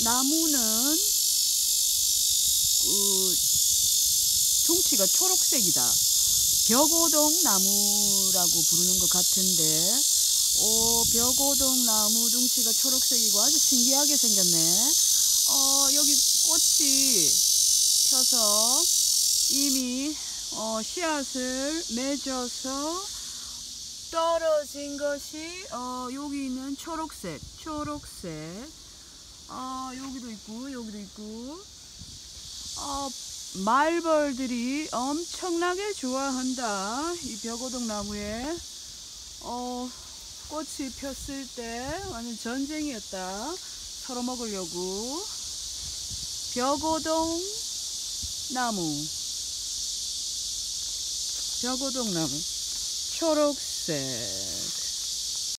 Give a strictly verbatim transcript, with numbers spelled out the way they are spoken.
나무는 그 둥치가 초록색이다. 벽오동 나무라고 부르는 것 같은데, 오, 벽오동 나무 둥치가 초록색이고 아주 신기하게 생겼네. 어, 여기 꽃이 펴서 이미 어, 씨앗을 맺어서 떨어진 것이 어, 여기 있는 초록색, 초록색, 어, 여기도 있고, 여기도 있고, 어, 말벌들이 엄청나게 좋아한다. 이 벽오동 나무에 어, 꽃이 폈을 때 완전 전쟁이었다. 털어 먹으려고. 벽오동 나무, 벽오동 나무 초록색.